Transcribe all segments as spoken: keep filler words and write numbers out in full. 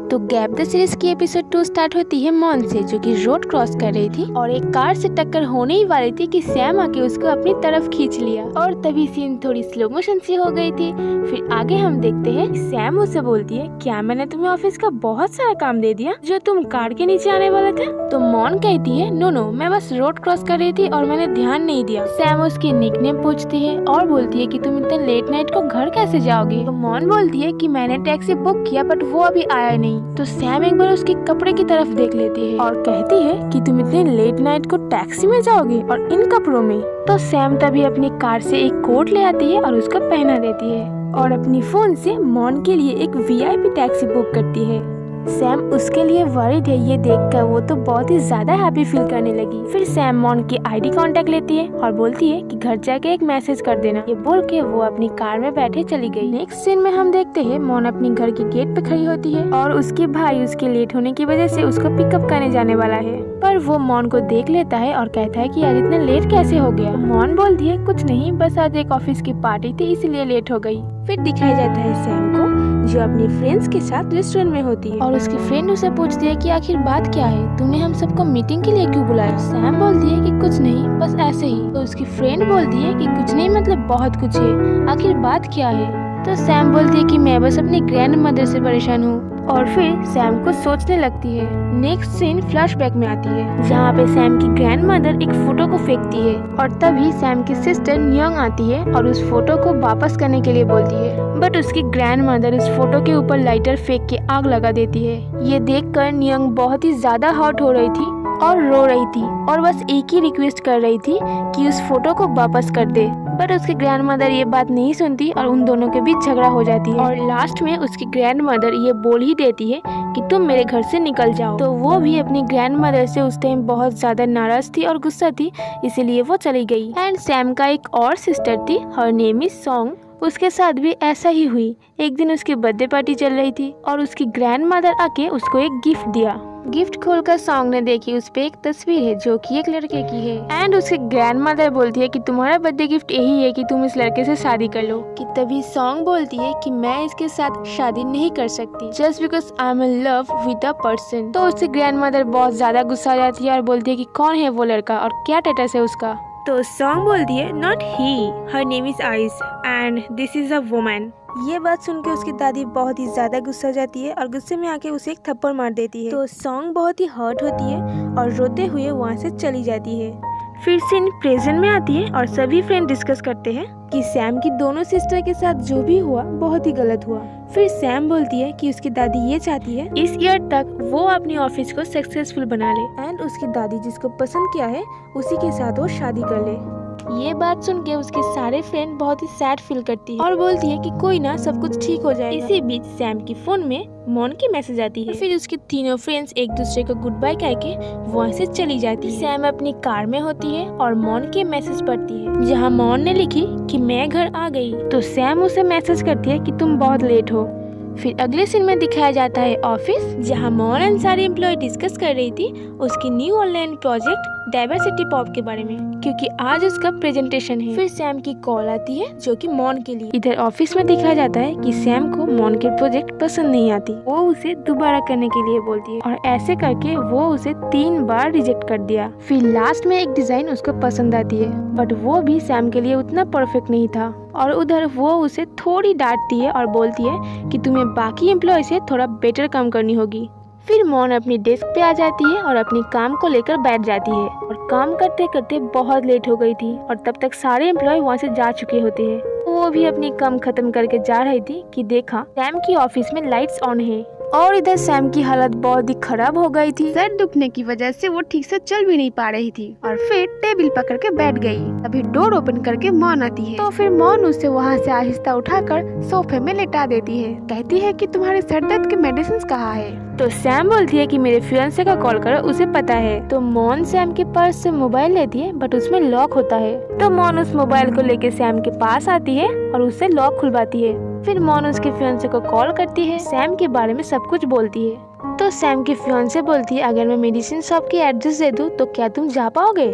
तो gap the series की episode two start होती है मॉन से, जो कि रोड क्रॉस कर रही थी और एक कार से टक्कर होने ही वाली थी कि सैम आके उसको अपनी तरफ खींच लिया और तभी सीन थोड़ी स्लो मोशन सी हो गई थी। फिर आगे हम देखते हैं सैम उससे बोलती है, क्या मैंने तुम्हें ऑफिस का बहुत सारा काम दे दिया जो तुम कार के नीचे आने वाला था? तो मॉन कहती है, नो नो मैं बस रोड क्रॉस कर रही थी और मैंने ध्यान नहीं दिया। सैम उसकी निकनेम पूछती है और बोलती है कि तुम इतने लेट नाइट को घर कैसे जाओगे? तो मॉन बोलती है कि मैंने टैक्सी बुक किया बट वो अभी आया नहीं। तो सैम एक बार उसके कपड़े की तरफ देख लेती है और कहती है कि तुम इतने लेट नाइट को टैक्सी में जाओगे और इन कपड़ों में? तो सैम तभी अपनी कार से एक कोट ले आती है और उसको पहना देती है और अपनी फोन से मॉन के लिए एक वीआईपी टैक्सी बुक करती है। सैम उसके लिए वरीड है, ये देखकर वो तो बहुत ही ज्यादा हैप्पी फील करने लगी। फिर सैम मॉन की आईडी कांटेक्ट लेती है और बोलती है कि घर जाके एक मैसेज कर देना। ये बोल के वो अपनी कार में बैठे चली गई। नेक्स्ट सीन में हम देखते हैं मॉन अपनी घर की गेट पे खड़ी होती है और उसके भाई उसके लेट होने की वजह से उसको पिकअप करने जाने वाला है, पर वो मॉन को देख लेता है और कहता है कि आज इतना लेट कैसे हो गया? मॉन बोलती है, कुछ नहीं, बस आज एक ऑफिस की पार्टी थी इसलिए लेट हो गई। फिर दिखाया जाता है सैम को जो अपनी फ्रेंड्स के साथ रेस्टोरेंट में होती है और उसकी फ्रेंड उसे पूछती है कि आखिर बात क्या है, तुमने हम सबको मीटिंग के लिए क्यों बुलाया? सैम बोलती है कि कुछ नहीं, बस ऐसे ही। तो उसकी फ्रेंड बोलती है कि कुछ नहीं मतलब बहुत कुछ है, आखिर बात क्या है? तो सैम बोलती है कि मैं बस अपनी ग्रैंड मदर से परेशान हूँ और फिर सैम को सोचने लगती है। नेक्स्ट सीन फ्लैशबैक में आती है जहाँ पे सैम की ग्रैंड मदर एक फोटो को फेंकती है और तभी सैम की सिस्टर नियोंग आती है और उस फोटो को वापस करने के लिए बोलती है, बट उसकी ग्रैंड मदर उस फोटो के ऊपर लाइटर फेंक के आग लगा देती है। ये देखकर नियोंग बहुत ही ज्यादा हर्ट हो रही थी और रो रही थी और बस एक ही रिक्वेस्ट कर रही थी कि उस फोटो को वापस कर दे, पर उसकी ग्रैंड मदर ये बात नहीं सुनती और उन दोनों के बीच झगड़ा हो जाती है और लास्ट में उसकी ग्रैंड मदर ये बोल ही देती है कि तुम मेरे घर से निकल जाओ। तो वो भी अपनी ग्रैंड मदर से उस टाइम बहुत ज्यादा नाराज थी और गुस्सा थी, इसीलिए वो चली गई। एंड सैम का एक और सिस्टर थी, हर नेम इज सॉन्ग, उसके साथ भी ऐसा ही हुई। एक दिन उसकी बर्थडे पार्टी चल रही थी और उसकी ग्रैंड मदर आके उसको एक गिफ्ट दिया। गिफ्ट खोलकर सॉन्ग ने देखी, उस पे एक तस्वीर है जो कि एक लड़के की है एंड उसकी ग्रैंड मदर बोलती है कि तुम्हारा बर्थडे गिफ्ट यही है कि तुम इस लड़के से शादी कर लो। कि तभी सॉन्ग बोलती है कि मैं इसके साथ शादी नहीं कर सकती just because I am in love with a person. तो उसकी ग्रैंड मदर बहुत ज्यादा गुस्सा आ जाती है और बोलती है कि कौन है वो लड़का और क्या स्टेटस है उसका? तो सॉन्ग बोलती है, not he, her name is ice and this is a woman. ये बात सुन के उसकी दादी बहुत ही ज्यादा गुस्सा हो जाती है और गुस्से में आके उसे एक थप्पड़ मार देती है। तो सॉन्ग बहुत ही हर्ट होती है और रोते हुए वहाँ से चली जाती है। फिर सीन प्रेजेंट में आती है और सभी फ्रेंड डिस्कस करते हैं कि सैम की दोनों सिस्टर के साथ जो भी हुआ बहुत ही गलत हुआ। फिर सैम बोलती है कि उसकी दादी ये चाहती है इस ईयर तक वो अपनी ऑफिस को सक्सेसफुल बना ले एंड उसकी दादी जिसको पसंद किया है उसी के साथ वो शादी कर ले। ये बात सुन के उसके सारे फ्रेंड बहुत ही सैड फील करती है और बोलती है कि कोई ना, सब कुछ ठीक हो जाएगा। इसी बीच सैम की फोन में मॉन की मैसेज आती है। फिर उसकी तीनों फ्रेंड्स एक दूसरे को गुड बाय कह के वहाँ से चली जाती है। सैम अपनी कार में होती है और मॉन के मैसेज पढ़ती है जहाँ मॉन ने लिखी कि मैं घर आ गई। तो सैम उसे मैसेज करती है कि तुम बहुत लेट हो। फिर अगले सीन में दिखाया जाता है ऑफिस जहां मॉन एंड सारी एम्प्लॉय डिस्कस कर रही थी उसकी new online project diversity pop के बारे में, क्योंकि आज उसका प्रेजेंटेशन है। फिर सैम की कॉल आती है जो कि मॉन के लिए। इधर ऑफिस में दिखाया जाता है कि सैम को मॉन के प्रोजेक्ट पसंद नहीं आती, वो उसे दोबारा करने के लिए बोलती है और ऐसे करके वो उसे तीन बार रिजेक्ट कर दिया। फिर लास्ट में एक डिजाइन उसको पसंद आती है बट वो भी सैम के लिए उतना परफेक्ट नहीं था और उधर वो उसे थोड़ी डांटती है और बोलती है कि तुम्हें बाकी एम्प्लॉय से थोड़ा बेटर काम करनी होगी। फिर मॉन अपनी डेस्क पे आ जाती है और अपनी काम को लेकर बैठ जाती है और काम करते करते बहुत लेट हो गई थी और तब तक सारे एम्प्लॉय वहाँ से जा चुके होते हैं। वो भी अपनी काम खत्म करके जा रही थी कि देखा सैम की ऑफिस में लाइट्स ऑन है और इधर सैम की हालत बहुत ही खराब हो गई थी। सर दुखने की वजह से वो ठीक से चल भी नहीं पा रही थी और फिर टेबल पकड़ के बैठ गई। अभी डोर ओपन करके मॉन आती है तो फिर मॉन उसे वहाँ से आहिस्ता उठाकर सोफे में लेटा देती है। कहती है कि तुम्हारे सर दर्द के मेडिसिन कहाँ है? तो सैम बोलती है कि मेरे फियांसे का कॉल करो, उसे पता है। तो मॉन सैम के पर्स से मोबाइल लेती है बट उसमें लॉक होता है। तो मॉन उस मोबाइल को लेके सैम के पास आती है और उससे लॉक खुलवाती है। फिर मॉन उसके फियांसे को कॉल करती है, सैम के बारे में सब कुछ बोलती है। तो सैम की फियांसे बोलती है अगर मैं मेडिसिन शॉप की एड्रेस दे दूं तो क्या तुम जा पाओगे?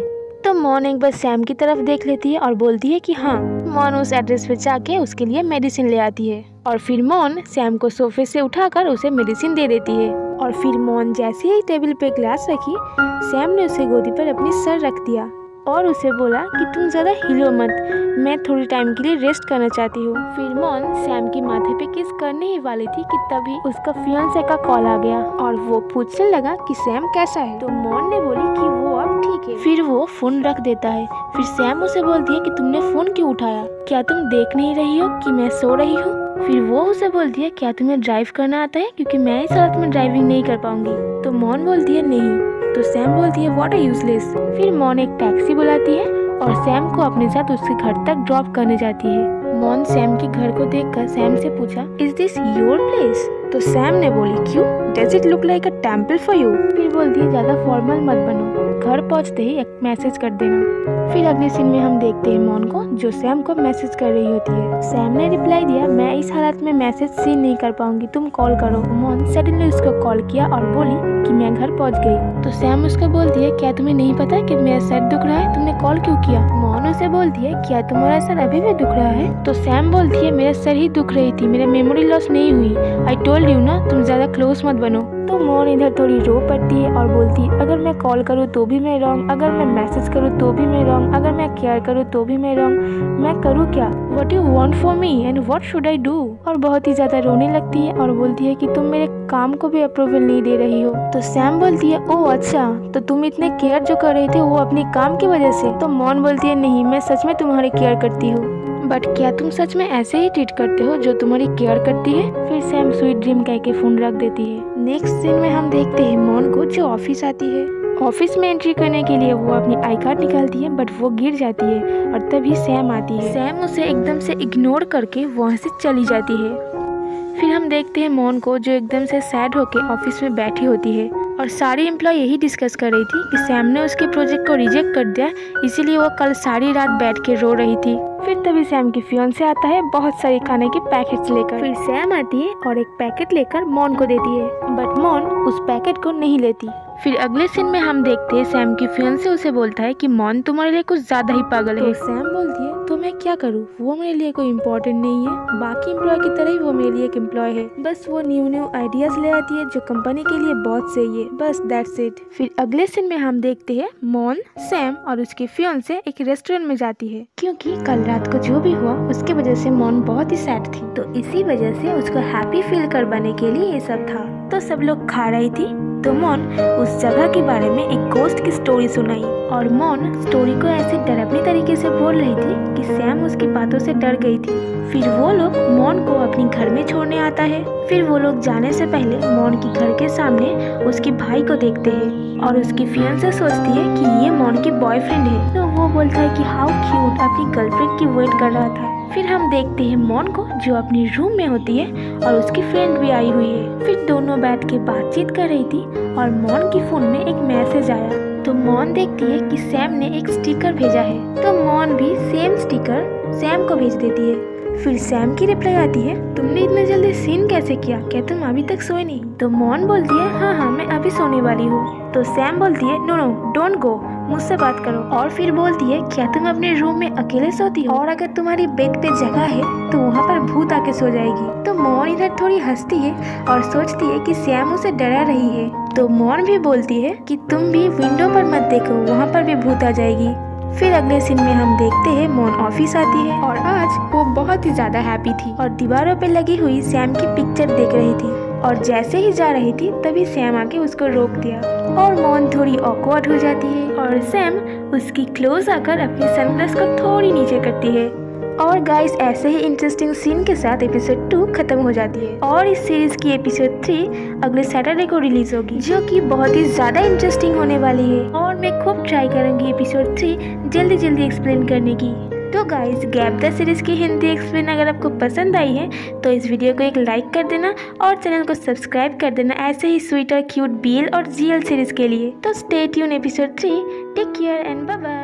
तो मॉन एक बार सैम की तरफ देख लेती है और बोलती है कि हाँ। मॉन उस एड्रेस पे जाके उसके लिए मेडिसिन ले आती है और फिर मॉन सैम को सोफे से उठाकर उसे मेडिसिन दे देती है। और फिर मॉन जैसे ही टेबल पे ग्लास रखी, सैम ने उसके गोदी पर अपनी सर रख दिया और उसे बोला कि तुम ज़्यादा हिलो मत, मैं थोड़ी टाइम के लिए रेस्ट करना चाहती हूँ। फिर मॉन सैम की माथे पे किस करने ही वाली थी कि तभी उसका फियांसे का कॉल आ गया और वो पूछने लगा कि सैम कैसा है। तो मॉन ने बोली कि वो अब ठीक है। फिर वो फोन रख देता है। फिर सैम उसे बोलती है कि तुमने फोन क्यों उठाया, क्या तुम देख नहीं रही हो कि मैं सो रही हूँ। फिर वो उसे बोलती है क्या तुम्हें ड्राइव करना आता है, क्योंकि मैं इस हालत में ड्राइविंग नहीं कर पाऊंगी। तो मॉन बोलती है नहीं। तो सैम बोलती है व्हाट अ यूजलेस। फिर मॉन एक टैक्सी बुलाती है और सैम को अपने साथ उसके घर तक ड्रॉप करने जाती है। मॉन सैम के घर को देखकर सैम से पूछा इज दिस योर प्लेस। तो सैम ने बोली क्यों, does it look like a temple for you. फिर बोलती है ज्यादा फॉर्मल मत बनो, घर पहुंचते ही एक मैसेज कर देना। फिर अगले सीन में हम देखते हैं मॉन को जो सैम को मैसेज कर रही होती है। सैम ने रिप्लाई दिया मैं इस हालत में मैसेज सीन नहीं कर पाऊंगी, तुम कॉल करो। मॉन सडनली उसको कॉल किया और बोली कि मैं घर पहुंच गई। तो सैम उसको बोलती है क्या तुम्हें नहीं पता कि मेरा सर दुख रहा है, तुमने कॉल क्यों किया। मॉन उसे बोलती है क्या तुम्हारा सर अभी भी दुख रहा है। तो सैम बोलती है मेरा सर ही दुख रही थी, मेरा मेमोरी लॉस नहीं हुई, आई टोल्ड यू ना, तुम ज्यादा क्लोज मत बनो। तो मॉन इधर थोड़ी रो पड़ती है और बोलती है अगर मैं कॉल करूँ तो भी मैं रॉन्ग, अगर मैं मैसेज करूँ तो भी मैं रॉन्ग, अगर मैं केयर करूँ तो भी मैं रॉन्ग, मैं करूँ क्या, what you want for me and what should I do. और बहुत ही ज्यादा रोने लगती है और बोलती है कि तुम मेरे काम को भी अप्रूवल नहीं दे रही हो। तो सैम बोलती है ओह अच्छा, तो तुम इतने केयर जो कर रहे थे वो अपने काम की वजह से। तो मॉन बोलती है नहीं, मैं सच में तुम्हारी केयर करती हूँ, बट क्या तुम सच में ऐसे ही ट्रीट करते हो जो तुम्हारी केयर करती है। फिर सैम स्वीट ड्रीम कह के फोन रख देती है। नेक्स्ट सीन में हम देखते हैं मॉन को जो ऑफिस आती है। ऑफिस में एंट्री करने के लिए वो अपनी आई कार्ड निकालती है बट वो गिर जाती है और तभी सैम आती है। सैम उसे एकदम से इग्नोर करके वहाँ से चली जाती है। फिर हम देखते हैं मॉन को जो एकदम से सैड होके ऑफिस में बैठी होती है और सारी एम्प्लॉय यही डिस्कस कर रही थी कि सैम ने उसके प्रोजेक्ट को रिजेक्ट कर दिया, इसीलिए वो कल सारी रात बैठ के रो रही थी। फिर तभी सैम की फियांसे आता है बहुत सारे खाने के पैकेट्स लेकर। फिर सैम आती है और एक पैकेट लेकर मॉन को देती है, बट मॉन उस पैकेट को नहीं लेती। फिर अगले सीन में हम देखते हैं सैम की फियांसे उसे बोलता है कि मॉन तुम्हारे लिए कुछ ज्यादा ही पागल है। तो सैम बोलती है तो मैं क्या करूँ, वो मेरे लिए कोई इम्पोर्टेंट नहीं है, बाकी एम्प्लॉय की तरह ही वो मेरे लिए एक एम्प्लॉय है, बस वो न्यू न्यू आइडियाज ले आती है जो कंपनी के लिए बहुत सही है, बस दैट्स इट। फिर अगले सीन में हम देखते हैं मॉन, सैम और उसकी फियांसे एक रेस्टोरेंट में जाती है, क्योंकि कल रात को जो भी हुआ उसके वजह से मॉन बहुत ही सैड थी, तो इसी वजह से उसको हैप्पी फील करवाने के लिए ये सब था। तो सब लोग खा रही थी तो मॉन उस जगह के बारे में एक गोस्ट की स्टोरी सुनाई और मॉन स्टोरी को ऐसे डरावनी तरीके से बोल रही थी कि सैम उसकी बातों से डर गई थी। फिर वो लोग मॉन को अपने घर में छोड़ने आता है। फिर वो लोग जाने से पहले मॉन की घर के सामने उसके भाई को देखते हैं और उसकी फियांसे सोचती है कि ये मॉन की बॉयफ्रेंड है, तो वो बोलता है कि हाउ क्यूट, अपनी गर्लफ्रेंड की वेट कर रहा था। फिर हम देखते हैं मॉन को जो अपनी रूम में होती है और उसकी फ्रेंड भी आई हुई है। फिर दोनों बैठ के बातचीत कर रही थी और मॉन की फोन में एक मैसेज आया, तो मॉन देखती है कि सैम ने एक स्टिकर भेजा है, तो मॉन भी सेम स्टिकर सैम को भेज देती है। फिर सैम की रिप्लाई आती है तुमने इतने जल्दी सीन कैसे किया, क्या तुम अभी तक सोए नहीं। तो मॉन बोलती है हाँ हाँ मैं अभी सोने वाली हूँ। तो सैम बोलती है नो नो डोंट गो, मुझसे बात करो। और फिर बोलती है क्या तुम अपने रूम में अकेले सोती हो, और अगर तुम्हारी बेड पे जगह है तो वहाँ पर भूत आके सो जाएगी। तो मॉन इधर थोड़ी हंसती है और सोचती है कि सैम उसे डरा रही है। तो मॉन भी बोलती है कि तुम भी विंडो पर मत देखो, वहाँ पर भी भूत आ जाएगी। फिर अगले सीन में हम देखते हैं मॉन ऑफिस आती है और आज वो बहुत ही ज्यादा हैप्पी थी और दीवारों पे लगी हुई सैम की पिक्चर देख रही थी और जैसे ही जा रही थी तभी सैम आके उसको रोक दिया और मॉन थोड़ी ऑकवर्ड हो जाती है और सैम उसकी क्लोज आकर अपनी सनग्लास को थोड़ी नीचे करती है। और गाइस ऐसे ही इंटरेस्टिंग सीन के साथ एपिसोड टू खत्म हो जाती है और इस सीरीज की एपिसोड थ्री अगले सैटरडे को रिलीज होगी, जो कि बहुत ही ज्यादा इंटरेस्टिंग होने वाली है और मैं खूब ट्राई करूंगी एपिसोड थ्री जल्दी जल्दी एक्सप्लेन करने की। तो गाइस गैप द सीरीज की हिंदी एक्सप्लेन अगर आपको पसंद आई है तो इस वीडियो को एक लाइक कर देना और चैनल को सब्सक्राइब कर देना ऐसे ही स्वीट और क्यूट बीएल और जीएल सीरीज के लिए। तो stay tune episode three, take care and bye bye.